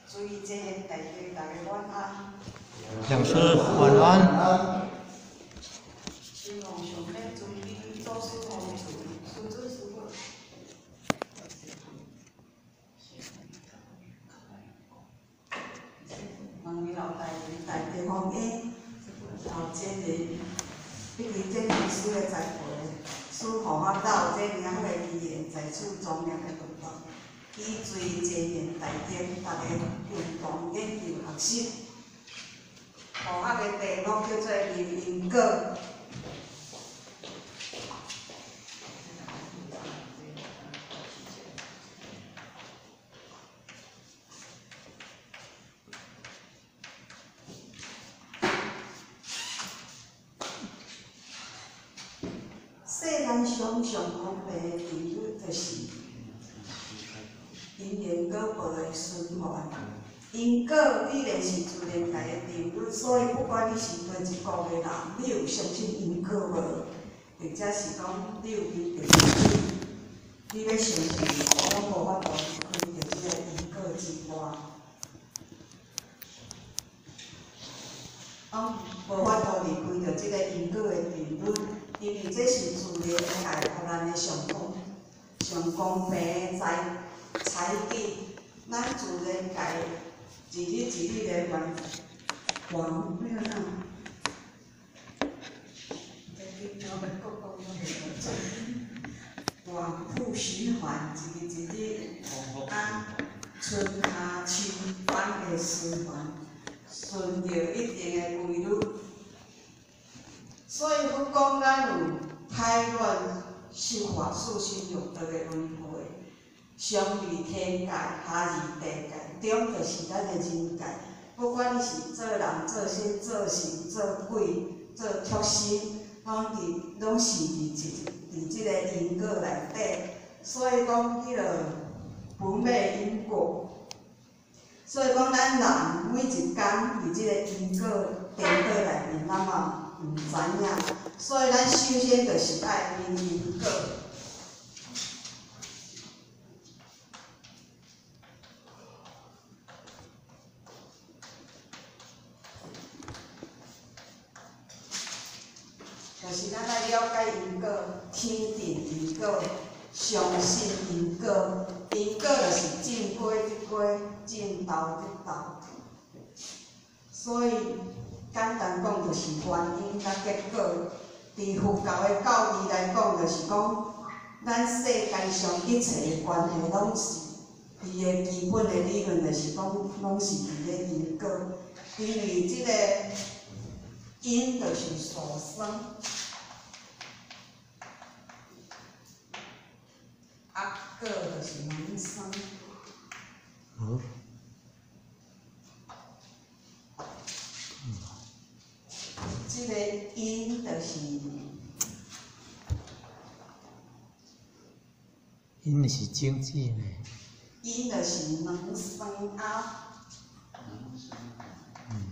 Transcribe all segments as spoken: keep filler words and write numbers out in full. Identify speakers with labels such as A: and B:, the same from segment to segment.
A: 注意这些大家大家晚安。
B: 讲师晚安。
A: 希望上面注意做事方面，素质是不？问你老大人大地方诶，后这个，毕竟这历史的栽培，使互我到这领的语言在此庄严的活动。 以最前沿台顶，大家共同研究学习。科学的题目叫做“因因果”。世间上上方便的定律就是。 因缘果报的循环，因果必然是自然界的定律，所以不管你是哪一国的人，你有相信因果无？或者是讲你有因着你要相信，我无法度离开着即个因果之外，我无法度离开着即个因果的定律，因为这是自然界互咱的上公上公平的在。 采集，咱自然界一日一日的原原咩啊？原复循环，一日一日啊，春夏秋冬的循环，顺着一定的规律。所以，佛讲咱有胎卵、受法、受生、六道的轮回。 上至天界，下至地界，中就是咱的人界。不管你是做人、做仙、做神、做鬼、做畜生，拢伫拢是伫一伫即个因果内底。所以讲，迄个不灭因果。所以讲，咱人每一工伫即个因果颠倒内面，咱嘛毋知影。所以咱首先就是爱明因果。 就是咱来了解因果，肯定因果，相信因果。因果就是正果即果，正道即道。所以简单讲，就是原因甲结果。伫佛教的教义来讲，就是讲，咱世间上一切的关系，拢是伊的基本的理论，就是讲，拢是伫咧因果。因为即个因就是所生。 啊，果就是人生。嗯。这个因就是
B: 因是经济呢。
A: 因就是人生啊。嗯。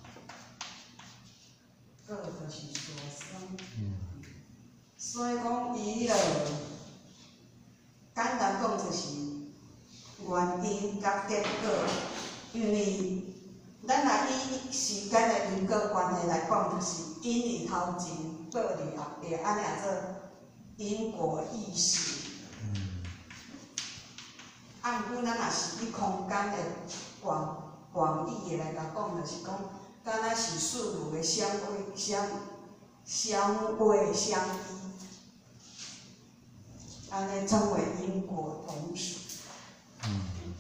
A: 果就是所生。嗯。所以讲伊了。 简单讲就是原因甲结果，因为咱若以时间的因果关系来讲，就是因伫头前，果伫后壁，安尼也做因果意识。啊，毋过咱若是以空间的广广义的来甲讲，就是讲，敢若是事物的相位相相位相依。 安尼称为因果同时。嗯。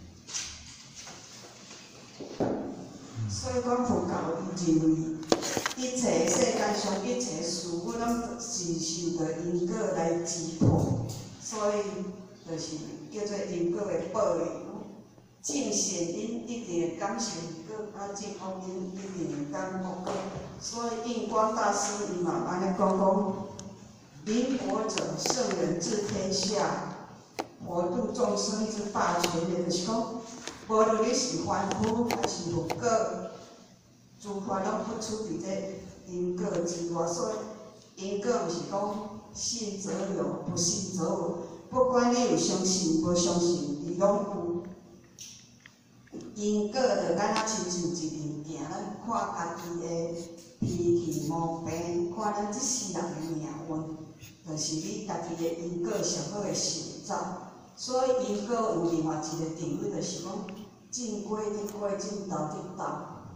A: 所以讲佛教伊认为，一切世界上一切事物拢是受着因果来支配，所以就是叫做因果的报应。正善因一定会感受果，啊正恶因一定会感恶果。所以印光大师伊嘛安尼讲讲。 因果者，圣人治天下，活度众生之大权也。就是讲，无论你是凡夫还是佛果，诸法拢不出伫这因果之外。所以，因果毋是讲信则有，不信则无。不管你有相信无相信，伊拢有。 因果就敢若亲像一面镜，咱看家己的脾气毛病，看咱即世人的命运，就是你家己的因果上好的受造。所以因果有另外一个定律，就是讲种果得果，种豆得豆。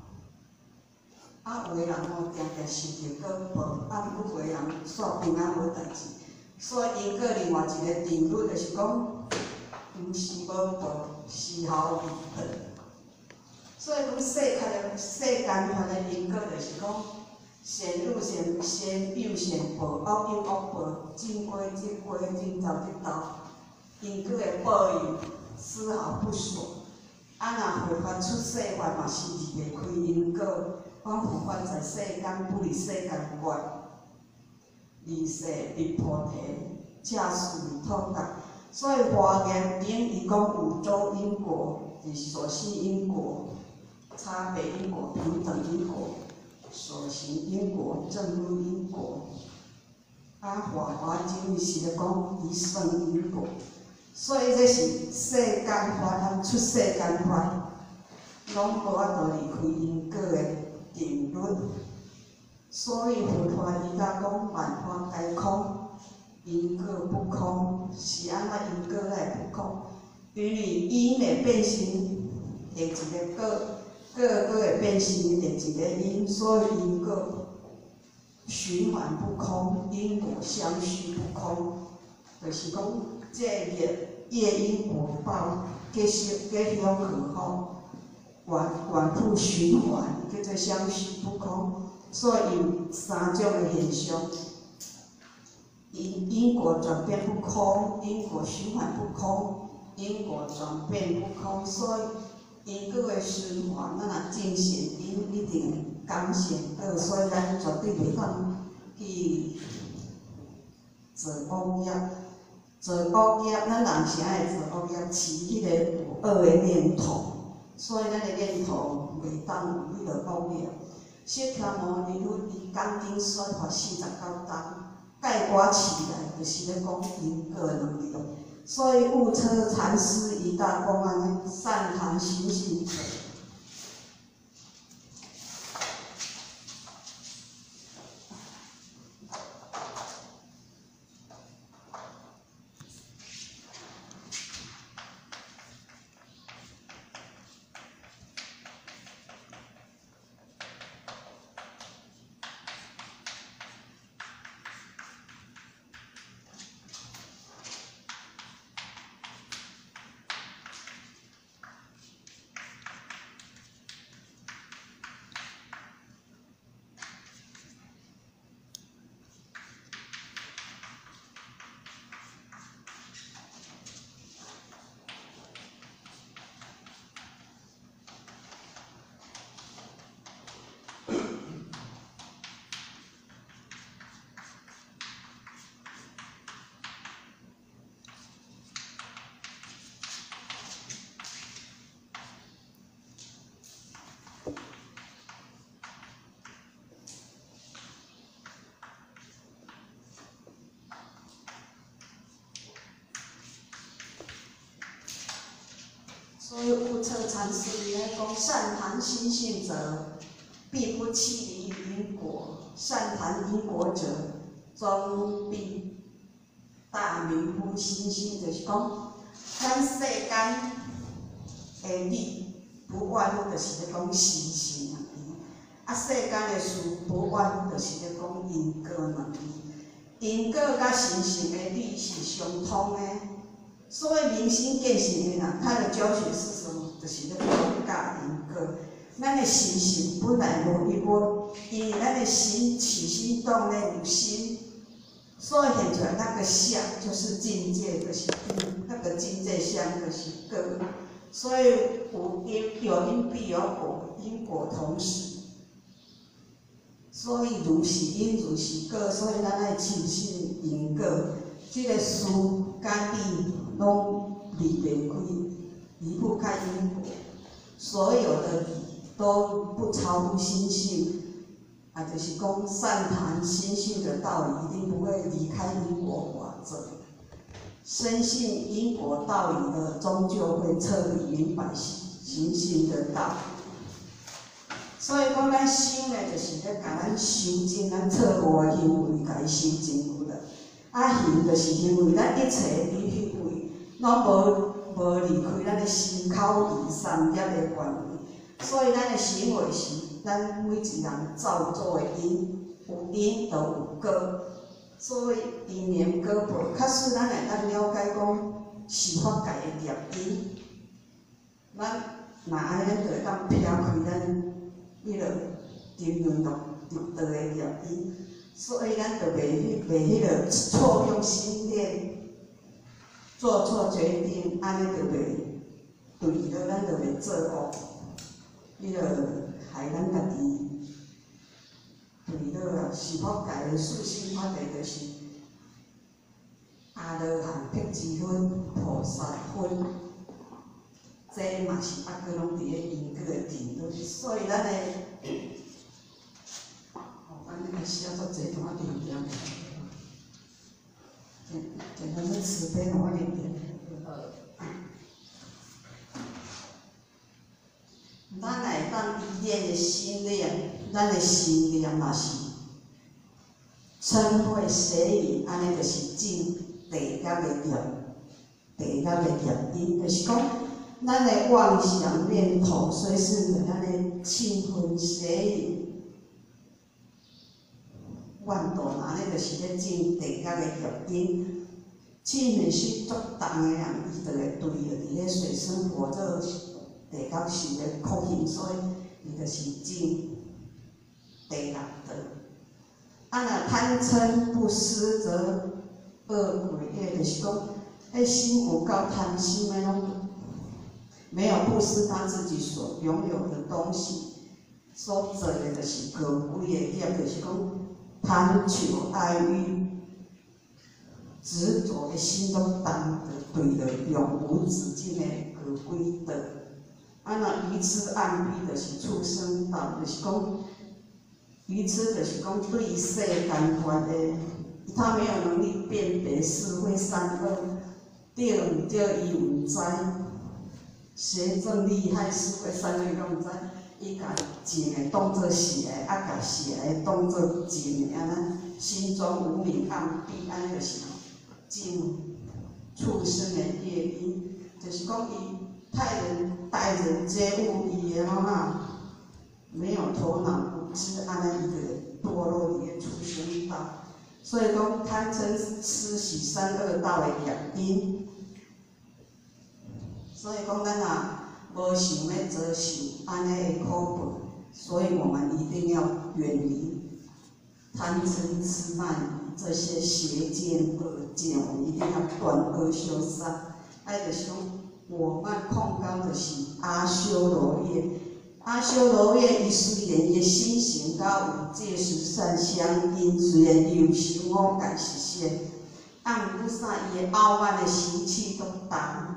A: 啊，有的人吼定定受着果报，啊，毋过有的人煞平安无代志。所以因果另外一个定律就是讲，毋是无报，是后有报。所以讲世界的世间上的因果，就是讲善有善善有善报，恶有恶报，种果得果，种豆得豆。因果的报应丝毫不爽。啊，若佛法出世法嘛是离袂开因果。讲佛法在世间不离世间观，离世离菩提，恰似通达。所以华严经伊讲五洲因果，就是所系因果、差别因果、平等因果、所行因果、正入因果。啊，华华经伊是咧讲一生因果。所以这是世间法，咱出世间法，拢无法度离开因果的定律。所以佛法伊甲讲万法皆空，因果不空，是安怎因果来不空？因为因会变成第一个果，果果会变成第一个因，所以因果循环不空，因果相续不空，就是讲这业。业因果报，继续继续往去吼，反反复循环，叫做相续不空。所以有三种的现象：因因果转变不空，因果循环不空，因果转变不空。所以因果的循环，咱若种善因，一定感善果，所以咱绝对袂当去做恶业。做恶业，咱人是爱做恶业，饲迄个有恶的念头，所以咱的念头袂当有迄个恶业。释迦牟尼佛伊讲经说法四十九章，概括起来就是咧讲因果能力。所以悟车禅师伊甲讲安尼：善谈心性者。所以悟彻禅师伊咧讲：善谈心性者，必不弃离因果；善谈因果者，终必大迷乎心性。就是讲，咱世间的理不外乎就是咧讲心性问题，啊，世间的事不外乎就是咧讲因果问题。因果甲心性的理是相通的。所以明心见性的人，他的教学是什么？就是咧讲教因果。咱的心性本来无一无，因为咱的心起心动念有心，所以现出来那个相就是境界，就是因；那个境界相就是果。所以有因有因必有果，因果同时。所以如是因，如是果，所以咱爱深信因果。这个事甲理拢离袂开，离不开因果。所有的理都不超乎心性，啊，就是讲善谈心性的道理，一定不会离开因果法则。深信因果道理的，终究会彻底明白行行的道。所以讲，咱修呢，就是咧甲咱修正咱错误的行为，甲伊修正过来。啊，行就是因为咱一切于行为，拢无无离开咱的心口意三业的原理。所以咱的行为是咱每一人造作的因，有因就有果。所以因缘果报，较使咱会当了解讲是法界的业因。咱若安尼，就会当撇开咱迄落金轮六六道的业因，所以咱就袂去袂迄落错用心念，做错决定，安尼就袂对了，咱就袂做恶，迄落害咱家己。对了，是法界的四性法地，就是阿罗汉、辟支分、菩萨分，这嘛是阿哥拢伫咧因果的定律，所以咱的，哦，咱那个写作这同我点点，简简单的慈悲同我点点。咱来当依恋的心念，咱的心念嘛是嗔恚邪淫，安尼就是正地甲的业，地甲的业因，就是讲咱的妄想念头，所以是着咱的嗔恚邪淫，怨妒安尼就是咧正地甲的业因。嗔恨是作重的人，伊就会对着伫咧水深火热。地甲是咧苦行，所以伊就是正地六道。啊，若贪嗔不施，则恶鬼业，就是讲，迄心有够贪心的拢没有布施他自己所拥有的东西，所做的就是高贵的业，就是讲贪求爱欲、执着的心中当就对了，永无止境的高贵道。啊，那愚痴暗逼就是畜生道，就是讲愚痴就是讲对世间法的，他没有能力辨别是非善恶，对毋对伊毋知，邪正利害是非善恶拢毋知，伊甲正的当作邪的，啊甲邪的当作正的，安尼心中无明暗逼，安尼就是正畜生的业因，就是讲伊。待人待人接物，伊个吼哈，没有头脑无知，安尼伊就堕落伫个畜生道。所以讲贪嗔痴是三恶道的业因。所以讲咱啊，无想要遭受安尼的苦报，所以我们一定要远离贪嗔痴慢这些邪见恶见，我们一定要断恶修善。爱就是讲。我们控高的是阿修罗业，阿修罗业伊虽然伊心性甲有戒十善相应，虽然伊有修五戒十善，啊，毋过啥伊的傲慢的习气足重，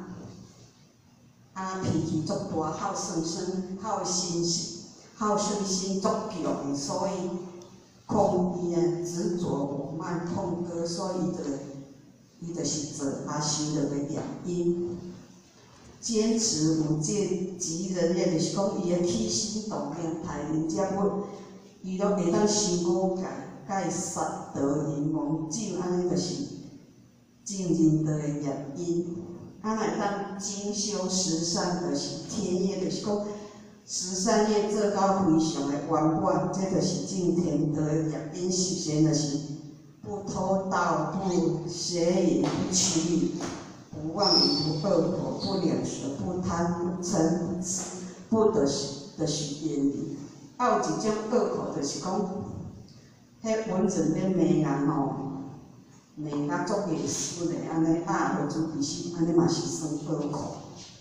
A: 啊，脾气足大，好胜心、好心心、好胜心足强的，所以控伊啊执着我慢控高，所以伊就伊就是做阿修罗的业因。坚持无戒及人业，就是讲伊的起心动念，待人接物，伊拢会当修五戒，甲伊杀得淫妄酒，安尼就是正人道的业因。啊，若会当精修十善，就是天业，就是讲十善业做到非常的圆满，这就是正天道的业因。首先就是不偷盗，不邪淫，不取礼。不妄语，不恶口，不两舌，不贪，不嗔，不痴，不得就是言语。啊，有一种恶口，就是讲，迄文人咧骂人吼，骂甲足艺术的安尼，啊，何足其实，安尼嘛是算恶口。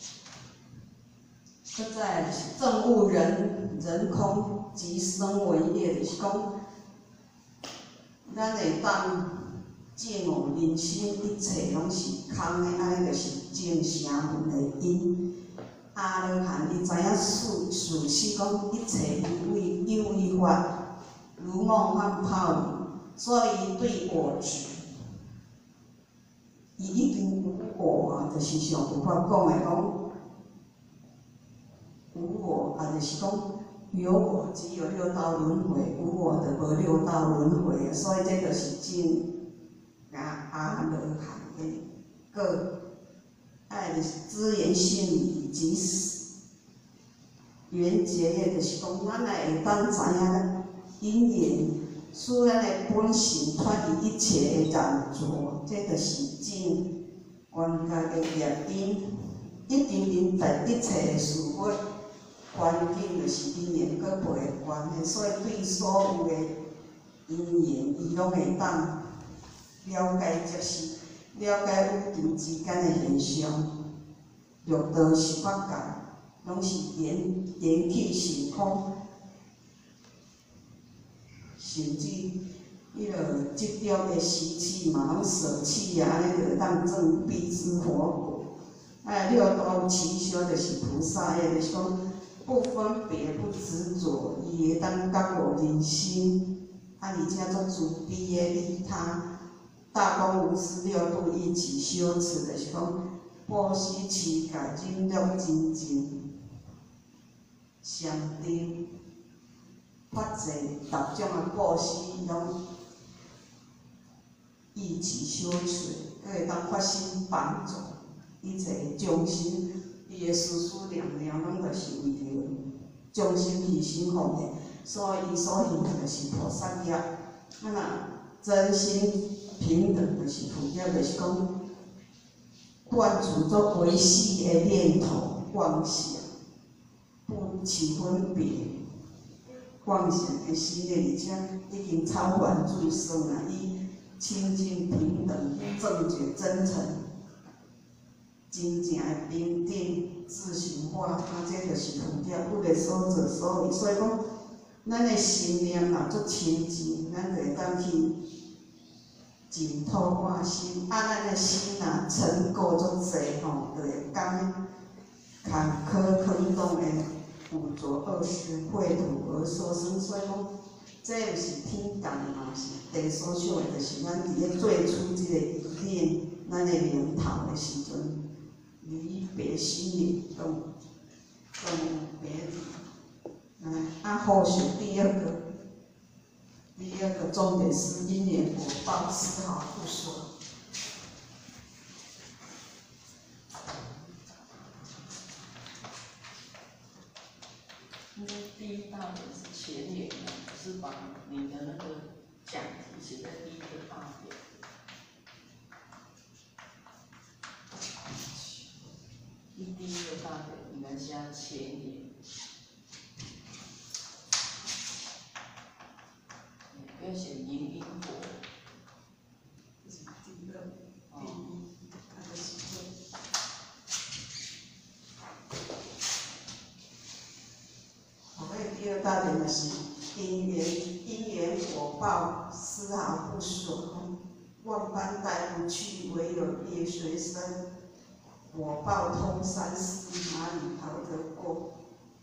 A: 搁再就是证悟人人空即生为业，就是讲，咱会当。正悟人生一切拢是空的，安尼就是正声闻的因。阿罗汉伊知影事事实讲一切有为有为法，如梦幻泡影，所以伊对我执，伊已经有我啊，就是上佛法讲的讲， 我，啊，就是讲有我只有六道轮回，无我的无六道轮回，所以这就是真啊阿罗汉的个，爱就是资源性以及缘结的，就是讲咱来会当知影因缘，使咱的本性脱离一切的染浊，这就是真关键的业因。一定明白一切的事物，环境就是因缘搁袂关的，所以对所有的因缘，伊拢会当了解接受，了解宇宙之间的现象，六道十八界，拢是缘缘起性空，甚至迄落执着的习气嘛，拢舍弃啊，安尼就当证必知佛果。哎，六道齐修就是菩萨的，就是讲不分别、不执着，伊会当觉悟人心，啊，而且做慈悲的利他，大公无私六度一起修持，就是讲布施、持戒、忍辱、精进、禅定、法济，逐种的布施拢一起修持，佮会当发心帮助。一切众生，伊的思思念念拢就是为着众生牺牲奉献，所以伊所行的就是菩萨业。啊若真心平等就是佛业，就是讲断除做违死的念头、妄想，不起分别、妄想的心念，而且已经超凡入圣啊！伊清净平等、正觉真诚。真正的平等自性化，啊，这就是佛教不为所作所为。所以讲，咱的心念若足清净，咱就会当去净土化心。啊，咱的心若尘垢足济吼，就会感坎坷坑洞的污浊恶事秽土而所生。所以讲，这又是天降嘛，是地所受的，就是咱伫咧最初即个一念，咱的源头的时阵。离别心灵动动别离，嗯，啊，后续第二个，第二个重点是因缘果报丝毫不损。
C: 因为第一大点是前言嘛，是把你的那个讲题写在第一个大点。第一个大点，你们加前言，不要写因因果。
A: 这是第一个，第一，它的是这。好，那第二大点就是因缘，因缘果报丝毫不损，万般带不去，唯有业随身。果报通三世，哪里逃得过？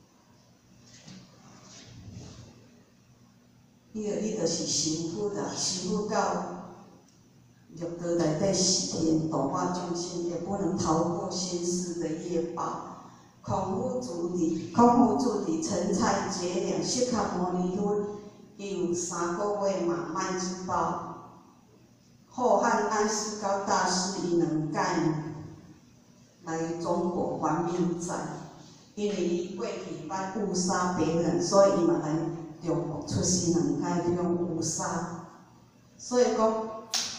A: 伊个伊就是幸福啦，幸福到六道内底十天度化众生，也不能逃过先世的业报。孔夫子弟，孔夫子弟陈蔡结良，释迦牟尼佛有三个月马麦之报。后汉安世高大师伊两届来中国还命债，因为伊过去捌误杀别人，所以伊嘛来中国出世两届用误杀。所以讲，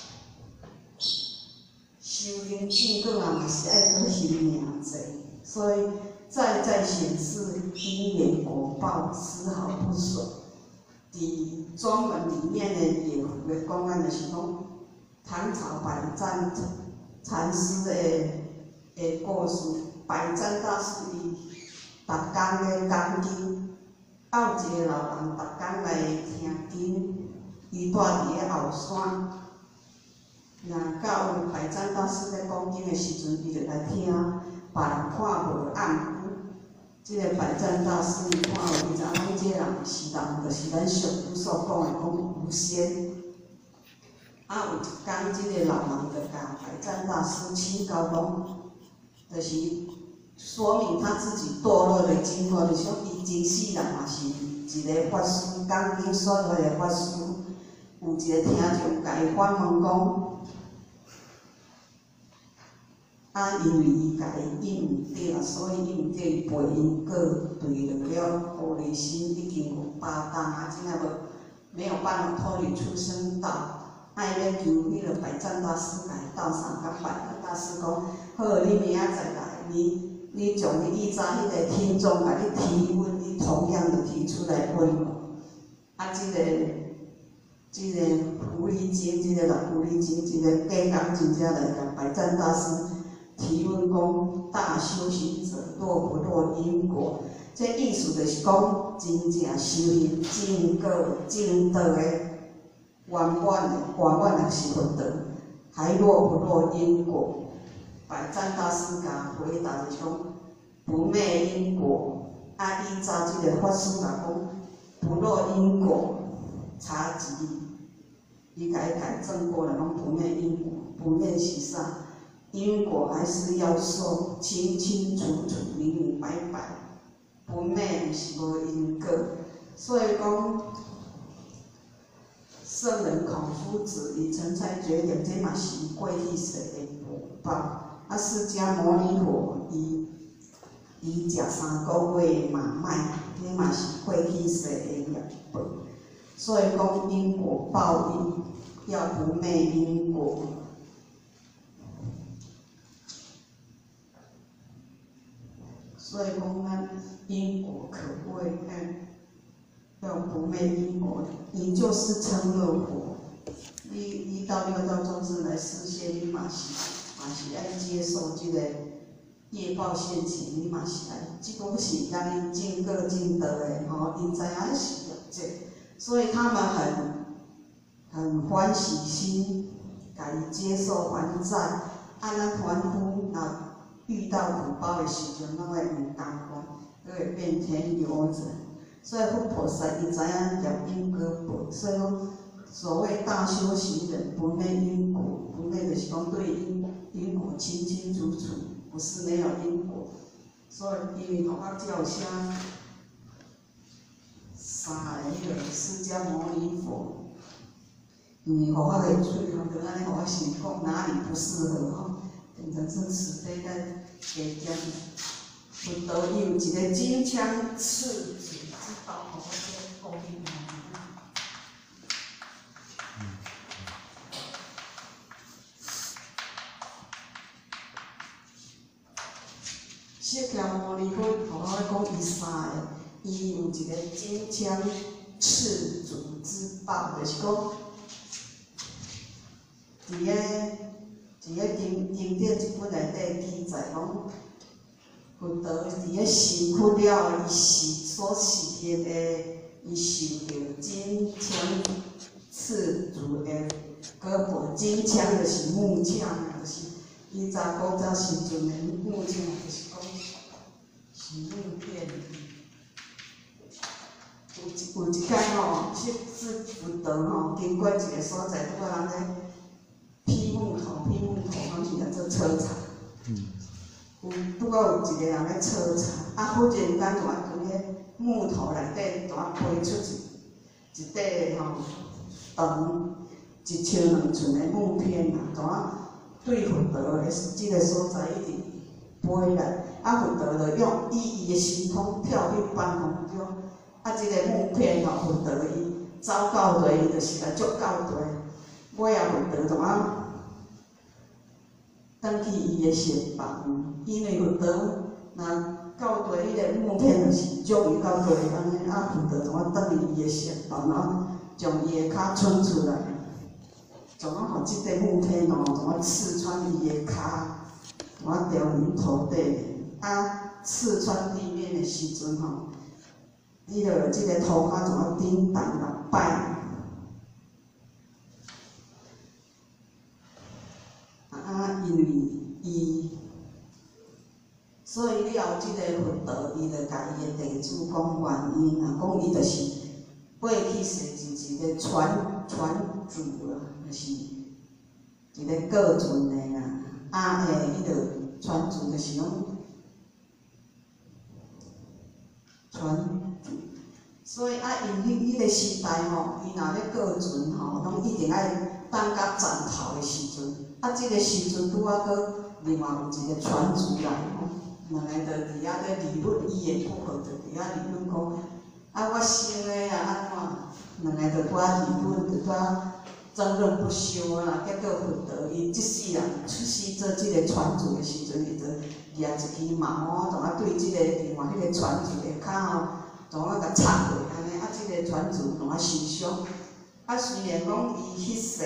A: 修行正果啊，嘛是爱搁行命债，所以再再显示因缘果报丝毫不损。伫庄文里面的也会讲安就是讲，唐朝百战禅师的。的故事，百战大师伊逐工咧讲经，有一个老人逐工来听经，伊住伫咧后山，若到百战大师咧讲经的时阵，伊就来听，别人看无按久，即个百战大师伊看有，伊知影讲即个人是人，就是咱上古所讲的讲狐仙。啊，有一天，即个老人就甲百战大师请教讲。就是说明他自己堕落的会真好，就是讲伊前世人嘛是一个法师，讲经说法的法师，有一个听众甲伊反问讲，啊，因为伊甲伊伊毋对啦，所以伊毋对伊背因果，对着了狐狸心已经有八档啊，真正无没有办法脱离出生道。爱要求迄个百战大师来道上，甲百战大师讲，好，你明仔载来，你你从你以前迄个听众甲你提问，你同样的提出来问我。啊，即、这个即、这个狐狸精，即、这个老狐狸精，即、这个假讲真正来甲百战大师提问讲，大修行者落不落因果？这意思就是讲，真正修行正果正道的。圆满的，圆满的是福德，还落不落因果？百战大师甲回答就是讲，不灭因果。啊，依照即个法师甲讲，不落因果，差字，伊甲伊改正过来讲不灭因果，不灭是啥？因果还是要说清清楚楚、明明白白，不灭是无因果，所以讲。圣人孔夫子以成才决定，这嘛是过去世的福报。啊，释迦牟尼佛伊伊食三个月马麦，这嘛是过去世的业报。所以讲因果报应，要不灭因果。所以讲咱因果可贵，嗯。要不灭因果，你就是成了佛。你你到六道众生来世间，你嘛是嘛是爱接受这个业报现前，你嘛是爱，这拢是人因正果正道的吼，因知影是了这，所以他们很很欢喜心，甲伊接受还债，啊咱凡夫若遇到苦报的时阵，拢会唔甘愿，都会变天游者。所以佛菩萨伊知影业因果报，所以讲所谓大修行人不灭因果，不灭就是讲对因因果清清楚楚，不是没有因果。所以因为互我照写三个迄个释迦牟尼佛，因为互我个嘴吼，就安尼互我想讲哪里不适合吼，变成是慈悲在加减。佛道伊有一个金枪刺指。好，我这高兴啊！释迦牟尼佛，互我讲伊三个，伊有一个金枪赤足之宝，就是讲，伫个伫个经经典一本内底记载讲。佛陀伫个身躯了，伊是所实现的，伊受着金枪刺足的胳膊，金枪就是木枪，就是以查古早时阵的木枪，就是讲是木片。有一有一摆吼，是是佛陀吼经过一个所在，拄啊人咧劈木头，劈木头，讲是来做车厂。嗯。有拄好有一个人咧车柴，啊，忽然间就从迄木头内底，就啊飞出一一块吼长一尺两寸的木片啊，就啊对佛陀的即个所在一直飞来，啊，佛陀就用以伊的神通跳去半空中，啊，即个木片吼，佛陀伊走到地，伊就是来捉到地，尾啊，佛陀就啊。返去伊的身房，因为佛陀若到地，迄个木片就是将伊到地安尼，啊，佛陀就我返去伊的身房，然后将伊的骹伸出来，就我互即块木片哦，就我刺穿伊的骹，我掉入土底，啊，刺穿地面的时阵吼，伊个即个头壳就我叮当六摆。啊，因为伊，所以了即个佛陀，伊就甲伊的弟子讲原因啊，讲伊就是过去世是一个传传主啦，就是一个过存的啦。啊，诶，伊就传主就是讲， 传主。所以啊，因迄迄个时代吼，伊若咧过船吼，拢一定爱等到站头的时阵。啊，即、这个时阵拄啊，搁另外有一个传主来吼，两个就伫遐咧理论，一言不合就伫遐理论讲，啊，我生的啊安怎，两个就拄啊理论，就拄啊争论不休啊。结果佛陀伊即世人出世做即个传主的时阵，伊就举一支矛，从啊对即个另外迄个传主的骹吼。从啊甲插落安尼，啊，即、这个传主从啊受伤。啊，虽然讲伊迄世，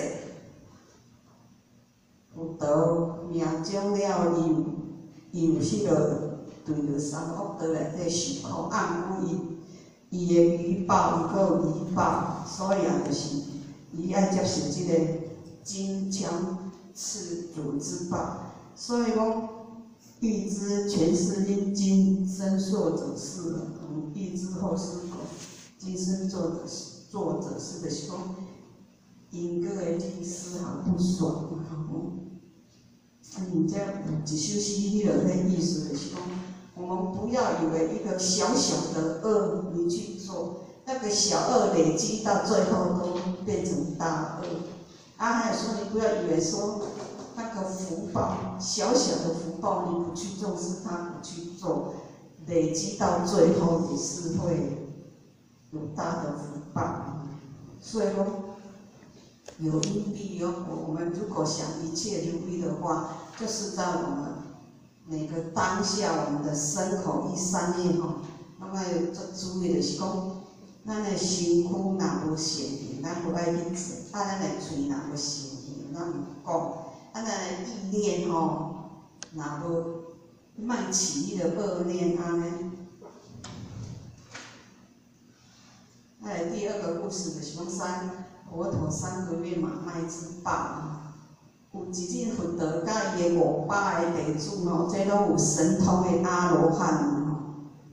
A: 佛陀命中了伊有伊有迄个对着三恶道内底受苦，啊，毋过伊伊的余报，伊阁有余报，所以啊，就是伊爱接受即个金枪刺主之报，所以讲。欲知前世因今生受者是了，嗯，欲知后世果，今生做者做者是的是讲，因果的理丝毫不爽，嗯，嗯，这有一首诗迄落咧意思就是讲，我们不要以为一个小小的恶你去做，那个小恶累积到最后都变成大恶。啊，还有说你不要以为说。那个福报，小小的福报，你不去重视它，不去做，累积到最后也是会有大的福报。所以说，有因必有果。我们如果想一切如意的话，就是在我们每个当下，我们的身口意三念吼，那么做注意就是讲，咱的身躯若无善行，咱无爱去做；啊，咱的嘴若无善行，咱唔讲。啊，咱的意念吼，若无莫起迄个恶念安尼。哎，第二个故事就是讲三佛陀三个月马麦之报，有一日佛陀甲伊的五百个弟子吼，这拢有神通的阿罗汉吼。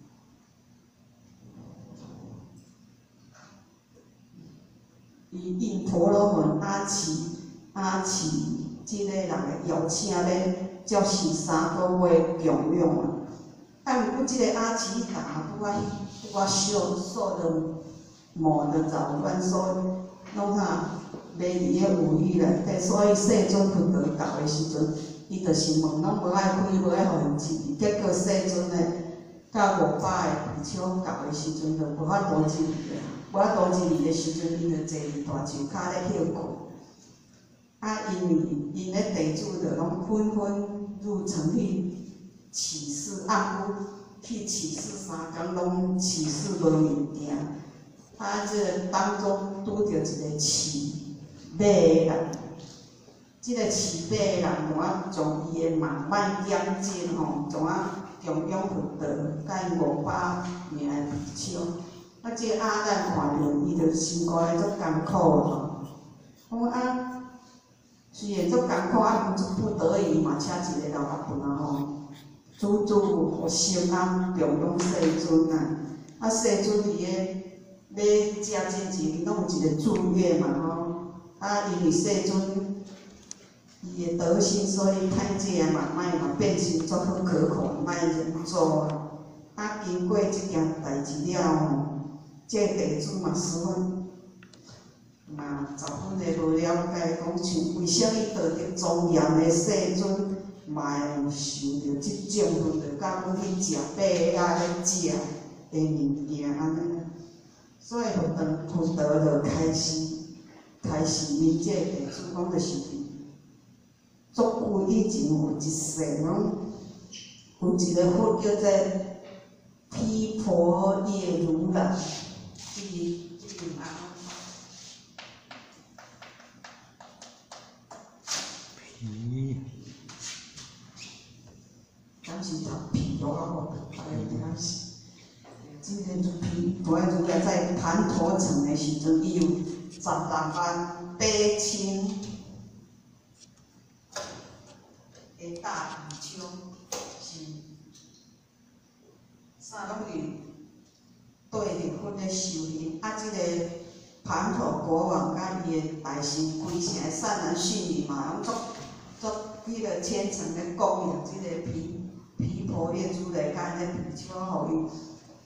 A: 伊应婆罗门阿奇阿奇。即个人的邀请咧接受三个月供养啊！啊，毋过即个阿奇达拄啊拄啊小数着毛着走阮所拢哈卖伫个有语内底，所以世尊佛陀到的时阵，伊就是问拢无爱开，无爱互因入。结果世尊呢，甲五百个貔貅到的时阵，就无法度入去啊！无法度入去的时阵，伊就坐伫大树骹咧歇困。啊，因为因咧地主着拢纷纷入城去起事，啊，毋去起事三工拢起事无物件。啊，这个当中拄着一个饲马的人，即、这个饲马的人怎啊将伊的马麦养精吼，怎啊供养佛陀，甲因五百名的貔貅。啊，即、这个阿难看着伊着心肝足艰苦吼，讲啊。虽然足艰苦，啊，不得已嘛，请一个老阿婆啊吼，主主互心安供养世尊啊。啊，世尊伊个要食真钱，拢有一个祝愿嘛吼。啊，因为世尊伊个德性，所以趁这个嘛，卖嘛变成足好可口，卖人做啊。啊，经过即件代志了吼，这个地主嘛十分。嘛，十分的无了解，讲像为虾米道德庄严的世尊，嘛会受着即种分着甲阮去食马啊咧食的物件安尼。所以佛陀佛陀就开始开始面这地主讲就是足久以前有一世拢有一个佛叫做毗婆夜如来，即个即个名。
B: 皮，
A: 敢是读皮罗啊？无，大概敢是。即个就皮罗如来在盘陀城的时阵，伊有十六万八千个大貔貅，是啥拢是对着佛咧修行。啊，即、这个盘陀国王甲伊的大臣规城的善男信女嘛，拢足。做迄个虔诚咧供养即个毗毗婆夜珠来，甲迄个貔貅，互伊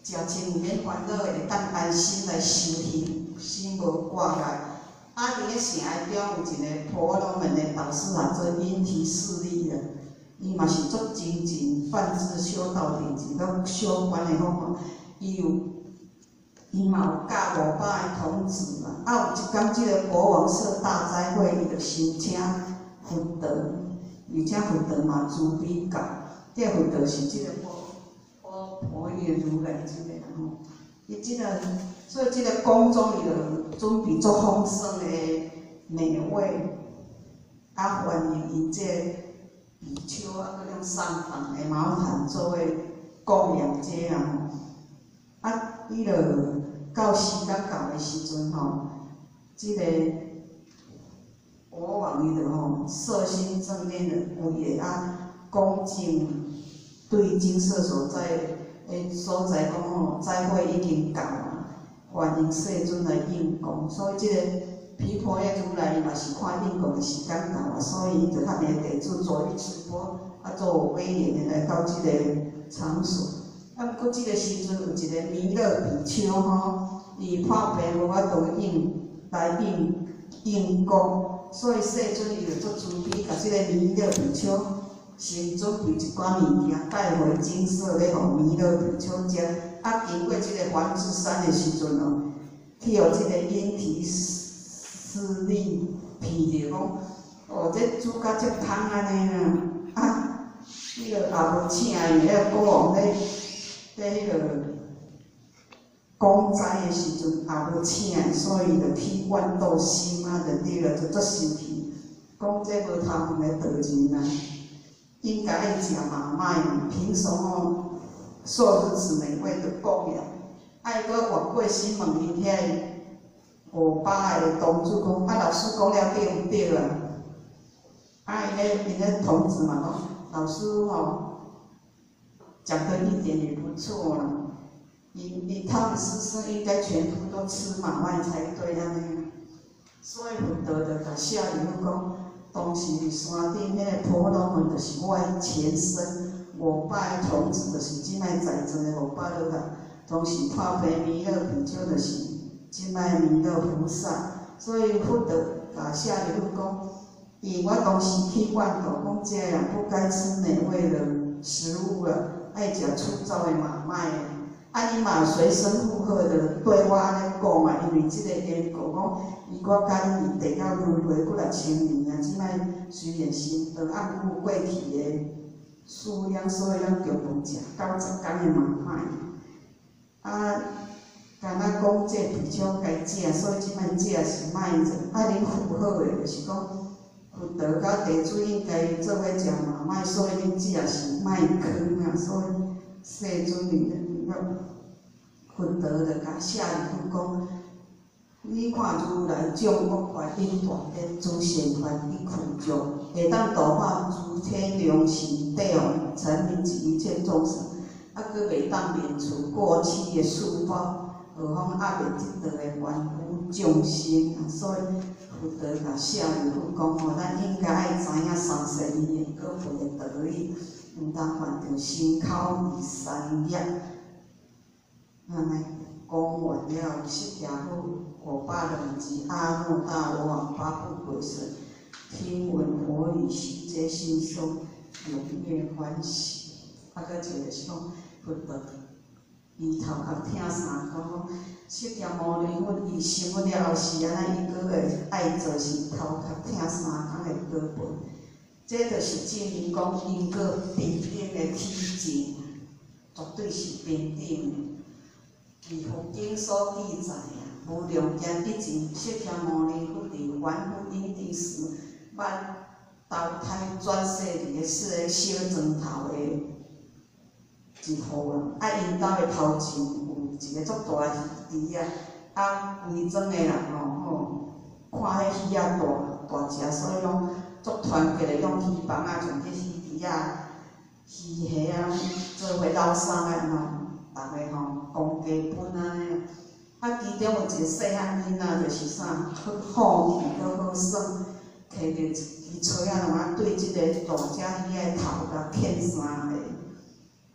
A: 食清免烦恼，会当安心来修行，心无挂碍。啊，伫咧城内中有一个婆罗门的导师啊，做因提势力啊，伊嘛是足精进，梵志修道定一种修观的方法。伊有，伊嘛有教五百个童子嘛。啊，有一天，即个国王设大斋会，伊就想请佛陀，而且佛陀嘛慈悲教，这佛陀是即个婆婆婆耶如来即个吼。伊即个，所以即个宫中伊就准备足丰盛的美味，啊欢迎伊这比丘啊，搁用上房的毛毯作为供养这啦吼。啊，伊就到时间到的时阵吼，即、这个国王伊就吼摄心正念的为啊恭敬对精舍所在。诶，所在讲吼，斋会已经到啊，欢迎世尊来应供，所以即个毗婆耶如来嘛是看应供的时间到啊，所以伊就和伊的弟子做一直播，啊做威严的来到即个场所。啊，不过即个时阵有一个弥勒比丘吼，伊破病无法度应来应应供，所以世尊伊就做慈悲，甲即个弥勒比丘。先准备一寡物件带回精舍，咧互弥勒比丘食。啊，经过即个梵志山的时阵哦，去互即个因提势力闻着讲，哦，这煮甲这香安尼啦，啊，迄、那个也无请伊，迄个国王咧咧迄个讲斋的时阵也无请伊，所以就起怨妒心啊，就对了，就足生气，讲这无通分的道人啊。应该爱食马麦，凭什么受如此美味的供养？爱搁越过心问因遐五百个童子讲，啊老师讲了对毋对啊？啊因咧因咧童子嘛讲，老师吼、哦、讲的一点也不错啦。你你他们师生应该全部都吃马麦才对安尼。所以佛陀就甲下里讲。当时山顶迄个婆罗门，就是我的前身，五百个童子就是即摆在座的五百多个，当时破病弥勒比丘就是即摆弥勒菩萨，所以佛陀甲下里讲，以我当时去怨妒讲这样不该吃美味的食物了，爱食粗糙的马麦。啊，伊嘛随身附和的对我安尼讲嘛，因为即个缘故讲，伊我甲伊地到轮回几若千年啊，即摆虽然是在暗富过去的数量，所以咱共同食九十天的马麦。啊，敢若讲这比丘该食，所以即摆食是麦者，啊，恁附和的，就是讲佛陀甲弟子应该做伙食马麦，所以恁食是麦糠啊，所以世尊你的。佛陀就甲下里讲，你看如来将恶法因大德，诸善法以苦救，会当度化诸天良心地王，沉迷及一切众生，啊，佫袂当免除过去的束缚，何况阿未得道的凡夫众生啊！所以佛陀甲下里讲吼，咱应该爱知影三世因缘果报的道理，毋通犯着身口意三业。安尼讲完了，释迦佛五百两支阿耨大罗汉八部归顺，听闻佛语，悉皆心受，踊跃欢喜。啊，搁一个是讲佛陀，伊头壳听三讲，释迦牟尼佛伊成佛了后是安尼，伊搁会爱做是头壳听三讲的果报，这就是证明讲因果平等的体证，绝对是平等的。伫佛经所记载啊，无量劫以前，释迦牟尼佛伫凡夫因地时，捌投胎转世伫个说个小砖头的一户啊，啊因兜的头前有一个足大的鱼池啊，啊规庄的人哦吼，看迄鱼仔大大只，所以讲足团结的用鱼棒啊，从迄鱼池啊、鱼虾啊做伙捞送来吼。逐个吼公家分安尼，啊，其中有一个细汉囡仔，就是啥好气搁好耍，摕着一支锤仔，然后对即个大只鱼仔头甲牵三下，啊，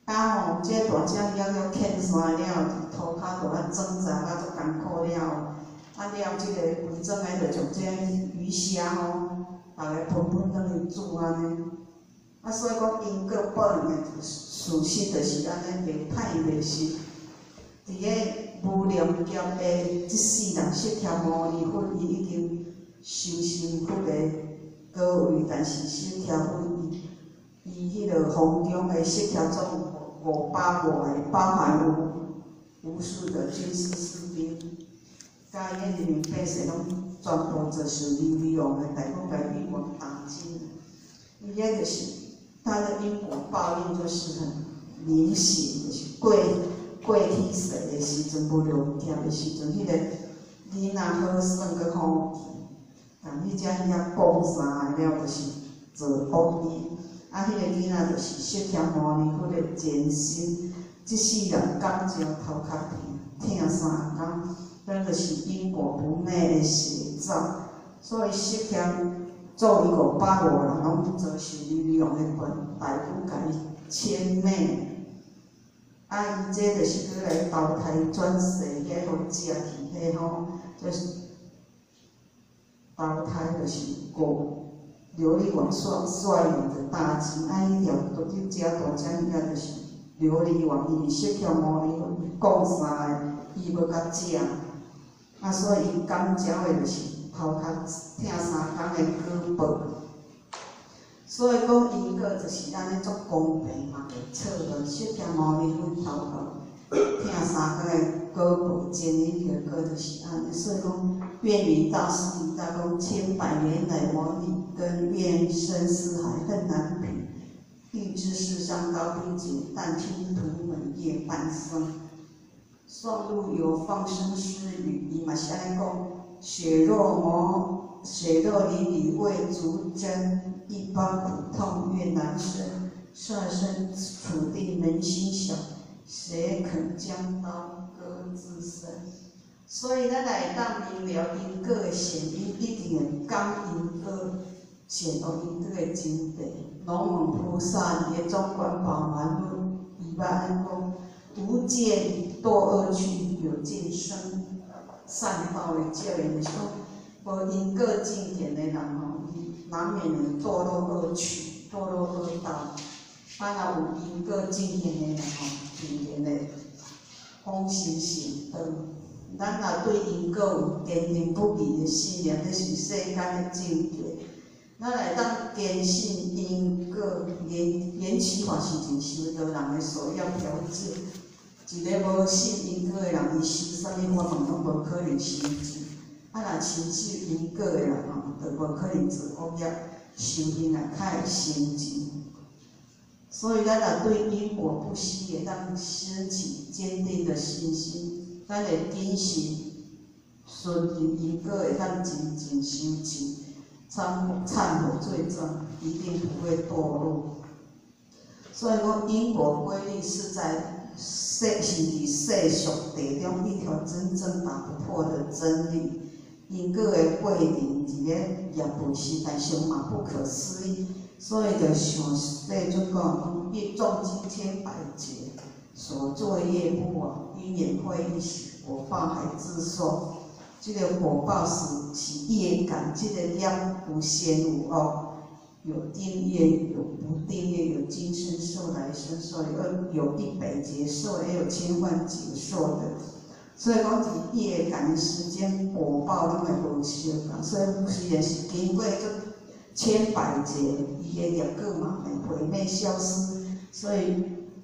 A: 当吼，即个大只了了欠山了，涂骹都啊挣扎啊足艰苦了，啊了即个规整个就从即个鱼虾吼，逐个喷喷落去煮安尼。啊，所以讲因果报应的事实就是安尼，袂歹袂实。伫个无量劫的即世人释迦牟尼佛，伊已经修成佛的果位，但是释迦佛伊伊迄个风中的释迦种五百外，包含有无数的军事士兵，甲伊人民百姓拢全部就是利利用的，大家来利用打击。伊个就是他的因果报应，就是很明显，就是过过去世的时阵，无量劫的时阵，迄、那个囡仔好算个好，但迄只遐讲啥个了，就是做恶业。啊，迄、那个囡仔就是释迦牟尼佛的前身，即世人感情头壳疼，疼三工，咱就是因果不灭的写照。所以释迦做伊五百个人，拢做是利用的份，大夫甲伊千美。啊，伊这就是过来投胎转世，遐互食去，迄吼就是投胎就是过琉璃王率率领的大军，啊，伊条都去食大只遐就是琉璃王，因为释迦牟尼佛讲啥个，伊要甲食，啊，所以伊感召的就是头壳疼三工的果报。所以讲因果就是安尼足公平嘛，袂错的。释迦牟尼佛头壳疼三工的果报，前因后果就是安尼。所以讲，愿弥大师弥大讲，千百年来我力根，愿深似海恨难平。欲知世上高低节，但听屠门夜半声。双路有放生施语，伊嘛是安尼讲，血肉磨。血肉淋漓未足真，一般苦痛越难生。设身处地人心小，谁肯将刀割自身？所以咱来当明了因果的善因，一定会感因果善恶因果的真谛。龙王菩萨伊的中观宝满论，伊捌安讲：无见堕恶趣，有见生善道的教人说。无因果正田的人吼，伊难免会堕落恶趣、堕落恶道。啊，若有因果正田的人吼，自然会往生善道。咱若对因果有坚定不移的信念，这是世间的正谛。咱来当坚信因果，缘缘起法是真修道人的首要条件。一个无信因果的人，伊修啥物法门拢无可能成就。啊，若亲受因果的人吼，就无可能做恶业，修行也较会成就。所以，咱若对因果不惜，会当升起坚定的信心，咱会坚信顺应因果，会当真正修持，忏忏悔罪状，一定不会堕落。所以讲，因果规律是在世是伫世俗地中一条真正打不破的真理。因果的过程，一个业本实在上嘛不可思议，所以就像世尊讲，业重经千百劫，所作业不亡，因缘会一时，果报还自受。这个果报是是业感，这个业有善有恶，有定业，有不定业，有今生受、来生受，有有一百劫受，也有千万劫受的。所以讲，伫业感的时间，果报拢会无相共。所以虽然是经过这千百劫，伊的业果嘛会毁灭消失。所以，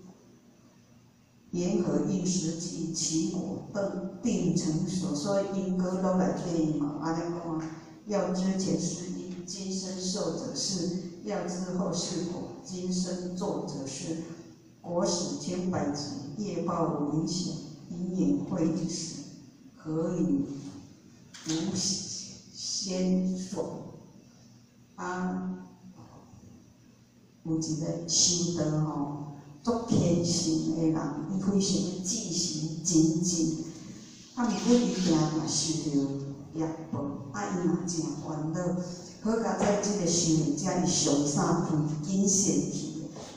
A: 缘何应时机，其果等定成熟。所以因果拢来对应嘛，安尼讲啊，要知前世因，今生受者是；要知后世果，今生作者是。果使千百劫，业报无影响。因缘会一时，何以无先说？啊，有一个修道吼，足虔诚的人，伊非常记心精进，啊，毋过伊定定受着业报，啊，伊嘛真烦恼。好佳在即个修行者，伊上三分谨慎去，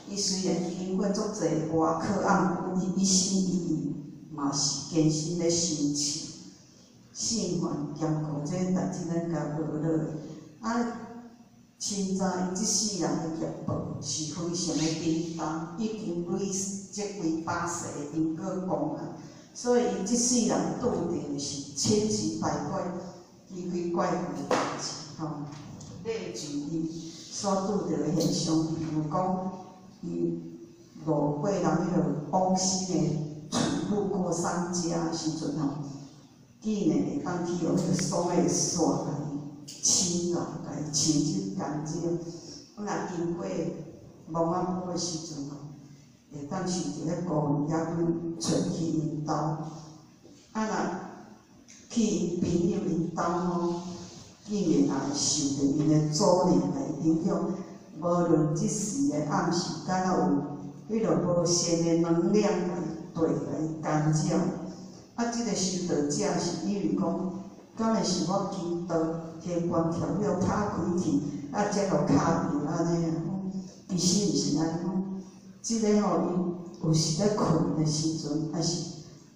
A: 伊虽然经过足侪外科按古，伊一心一意嘛是坚心咧修持。信还兼顾这代志，咱家无落。啊，凊彩伊即世人的业报是非常的沉重，已经累积几百世的因果讲啊。所以伊即世人拄着的是千奇百怪、奇奇怪怪的代志，吼。例如伊所拄着的现象，比如讲，伊路过人迄落往生的厝路过商家的时阵吼。竟然会当去用迄个爽的线来清啦，来清洁干净。我若经过蒙仔埔的时阵吼，会当受着迄孤儿仔阮找去因兜。啊，若去因朋友因兜吼，竟然也会受着因的阻念来影响。无论即时的暗时，敢若有迄落无善的能量来对来干扰。啊，即个修道者是以为讲，敢会是我祈祷天官调了拍开去，啊，才落骹着安尼啊？其实毋是安尼，即个吼，伊有时咧困的时阵，还是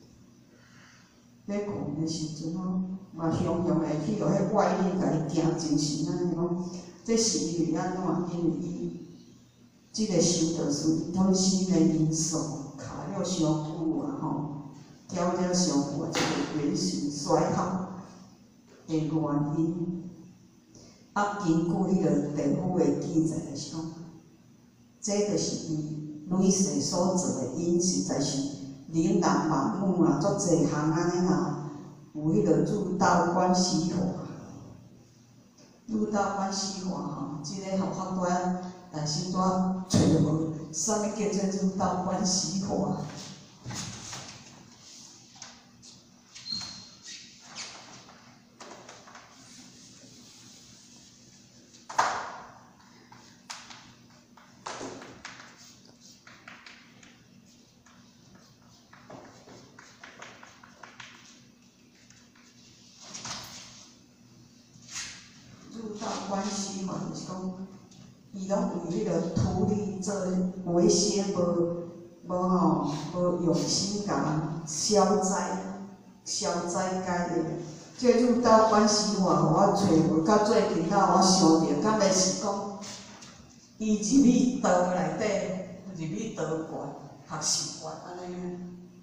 A: 咧困的时阵吼，嘛常常会去落迄外力甲伊惊精神安尼讲，这是因为安怎？因为伊即个修道士本身的因素卡了伤久啊吼。调了上久，即个元神衰耗的原因。啊，根据迄个地府的记载来讲，这就是伊累世所做的因，实在是琳琅满目啊，足侪项安尼啦，有迄个入道关系法，入道关系法吼，即个吼法官，但是拄找无啥物叫做入道关系法。关系嘛，就是讲，伊拢为迄个土地做有一些无无吼无用心甲消灾消灾解的。这入道关系法，我找无到最近到我想着，敢会是讲，伊入去道内底，入去道观学习观安尼。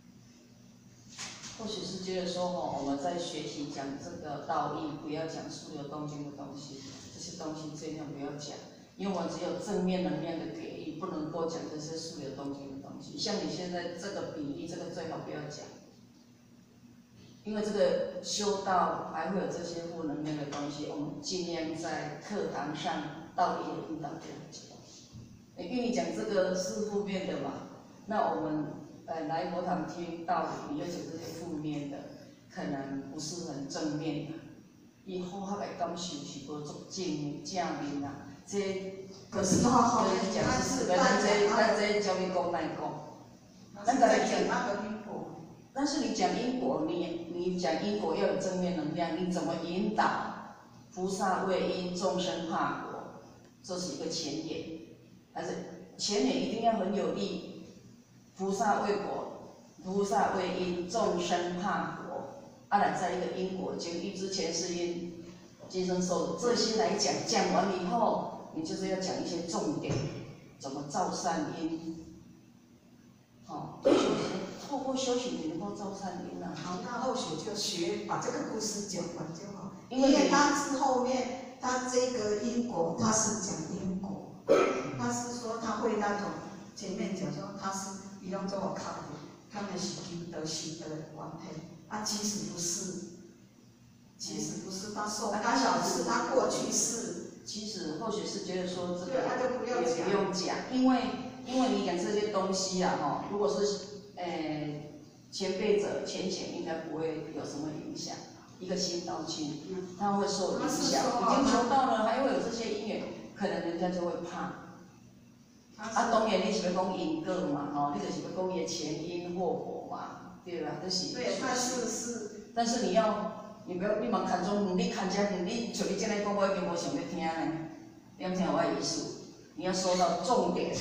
C: 或许是觉得说哦，我们在学习讲这个道义，不要讲术有动静的东西，这些东西尽量不要讲，因为我们只有正面能量的给予，不能够讲这些术有动静的东西。像你现在这个比喻，这个最好不要讲，因为这个修道还会有这些负能量的东西，我们尽量在课堂上道义的引导这样讲。因为你讲这个是负面的嘛，那我们。呃，来佛堂听道理，你就讲这些负面的，可能不是很正面的。伊好好来感受是无足正面正面啊，这可是好好的讲是，咱这咱这教你讲来讲，咱在讲那个因果。但是你讲因果，你你讲因果要有正面能量，你怎么引导？菩萨为因，众生怕果，这是一个前言，但是前言一定要很有力。菩萨为果，菩萨为因，众生怕果。啊，来在一个因果经欲之前是因，今生受这些来讲，讲完以后，你就是要讲一些重点，怎么造善因。哦，透过修行你能够造善因啊。
A: 好，那后续就学把这个故事讲完就好，因为他是后面他这个因果，他是讲因果，他是说他会那种前面讲说他是。伊拢做我靠的，他们是因得修得的关系，啊，其实不是，其实不是他受干扰，是他过去式。
C: 其实或许是觉得说这个
A: 对，他就不要讲，
C: 不用讲，因为因为你讲这些东西啊，哈，如果是呃前辈者浅浅，应该不会有什么影响。一个新道亲，他会受影响，已经修到了，还会有这些因缘，可能人家就会怕。啊，当然你是要讲因果嘛，吼，你就是要讲伊前因后果嘛，对吧？这是。
A: 对，他是是。
C: 但是你要，你不要，你莫看中，你看这，你像你这样讲，我已经无想要听呢。你要听我的意思，你要说到重点，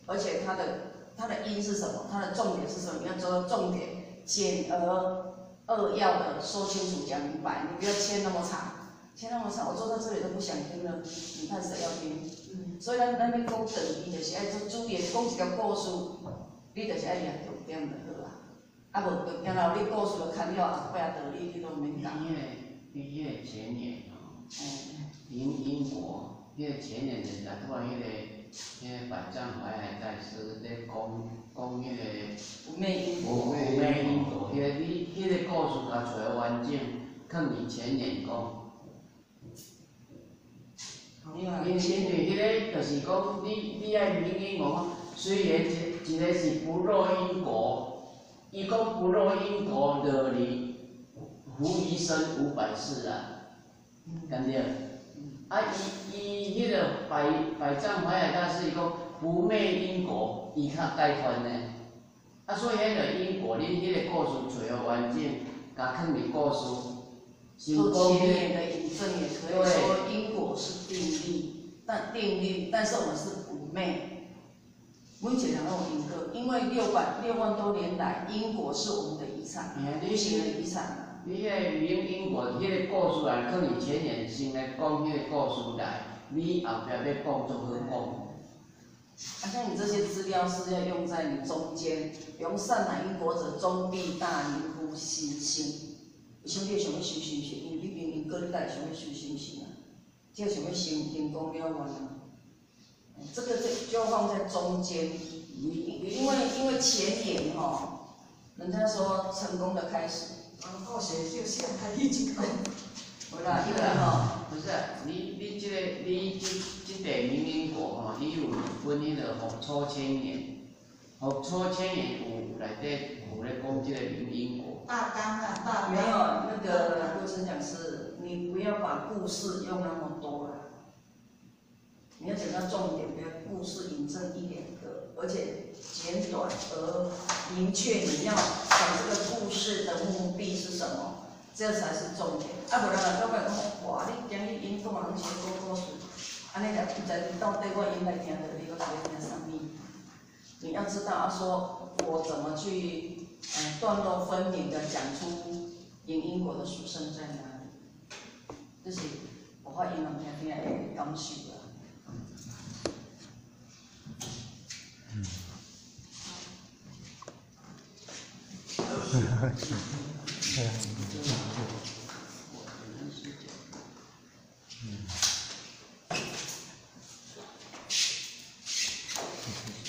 C: 而且它的它的因是什么？它的重点是什么？你要做到重点，简而扼要的说清楚讲明白，你不要签那么长，签那么长，我做到这里都不想听了，你看谁要听？嗯、所以咱咱要讲长义，就是爱做主业，讲一条故事，你就是爱抓重点就好啦。啊无，然后你故事就看了后摆道理，你都免讲。
D: 因为因为前年哦，英英国，迄个前年就是啊，拄啊迄个迄个百丈怀海大师咧讲讲迄个
C: 有咩因果？
D: 有咩因果？迄个你迄个故事甲找完整，放伫前年讲。因因为迄个就是讲，你你爱明因果，虽然一一个是不落因果，伊讲不落因果落哩。胡一生五百世啊，干对？啊，伊伊迄个百百丈怀海大师伊讲不灭因果，伊较解宽呢。啊，所以迄个因果，恁迄个故事找完整，甲放伫故事，
C: 做前面的引证也可以说因果是定律，但定律，但是我们是不昧。每一个人都有因果，因为六百六万多年来，因果是我们的遗产，无形的遗产。
D: 你迄个明因果，迄个故事来放伫前年，先来讲迄个故事来，你后壁要讲就好讲。
C: 啊，像你这些资料是要用在你中间，比如善乃因果者，终必大名乎心性。为什么你想要修心性？因为你明因果，你家己想要修心性啊，即想要成成功了完啊。这个这就放在中间，因为因为前言吼、哦，人家说成功的开始。
A: 啊，故事就先开始一讲。
C: 无啦，因为吼，
D: 不是啊，你你即、这个你即即块明因果吼，你有分迄个福初千年，福初千年有内底有咧讲即个明因果。
A: 大纲啊，大纲。
C: 没有那个顾生讲是，你不要把故事用那么多了，你要讲到重点，不要故事引证一两个，而且简短而明确。你要讲这个故事的目的是什么，这才是重点。啊，无人来到尾讲，哇，你今日引讲人是讲故事，安尼就不知到底我引来听的，你搁在听啥物？你要知道啊，说我怎么去。嗯，段落分明的讲出因因果的属性在哪里，这是我发音人听听会感受的。
B: 嗯。嗯。